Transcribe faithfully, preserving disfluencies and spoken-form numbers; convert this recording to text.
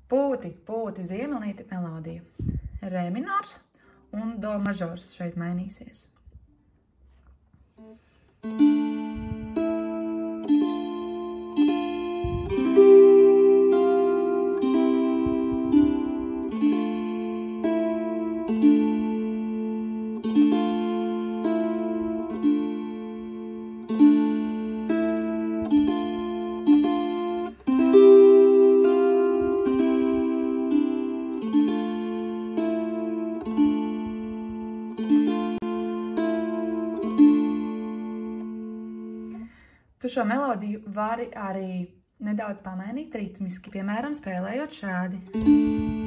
Pūti, pūti, ziemeļīte melodija. Re minors un do mažors šeit mainīsies. Tu šo melodiju vari arī nedaudz pamainīt ritmiski, piemēram, spēlējot šādi.